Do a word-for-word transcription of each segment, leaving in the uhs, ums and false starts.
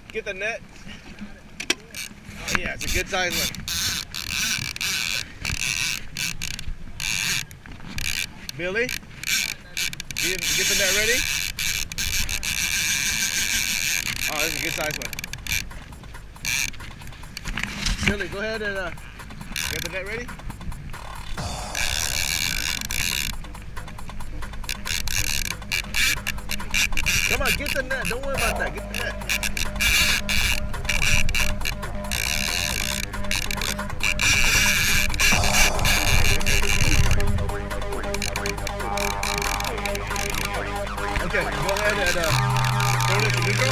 get the net. Oh yeah, it's a good size one. Billy, get, get the net ready. Oh, this is a good size one. Billy, go ahead and uh, get the net ready. Come on, get the net. Don't worry about that. Get the net. Okay, go ahead and uh, throw it to Nico.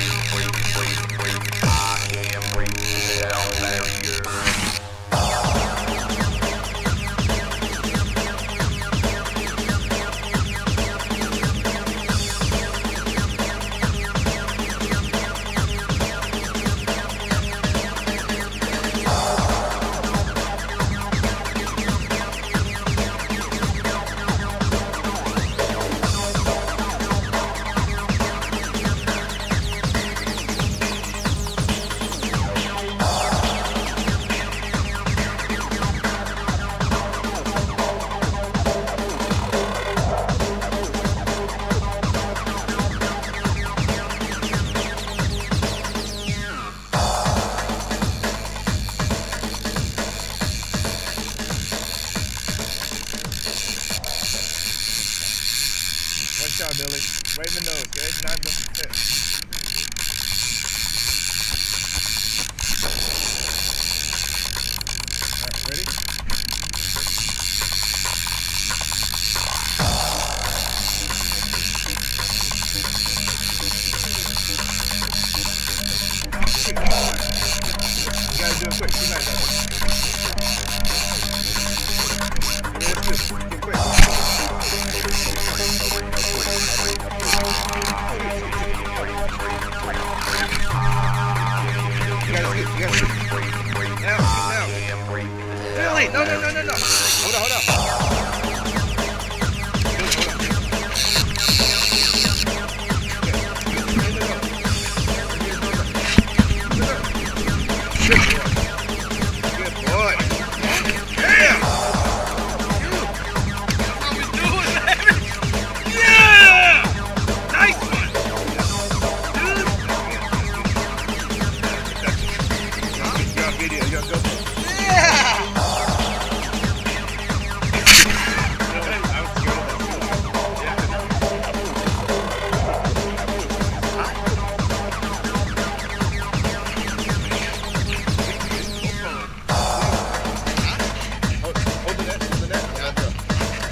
One shot, Billy. Right in the nose, okay? Not the hip. Alright, ready? You gotta do it quick. Too nice, guys. Get quick. You gotta shoot. Now, now. Billy, no, no, no, no, no. Hold on, hold on. Good boy. Yeah. How we doing, baby? Yeah. Nice one. Video, you gotta go. Yeah! Hold the net, hold the net. Yeah, that's up.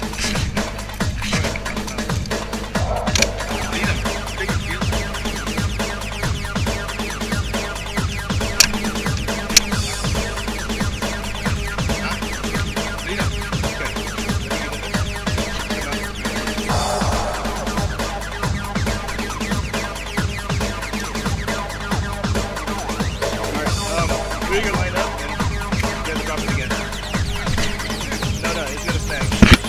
You're gonna line up and you have to drop it again. No, no, it's gonna snag.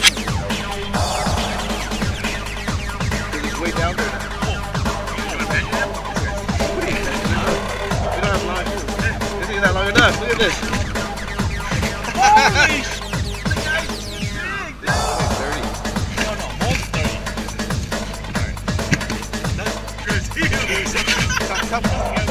Is it way down there? Oh, you wanna bend it? What are you doing? We don't have long. This isn't that long enough. Look at this. Holy sh! The guy's big, dude. thirty. No, no, most thirty. Alright. That's huge. Stop, stop.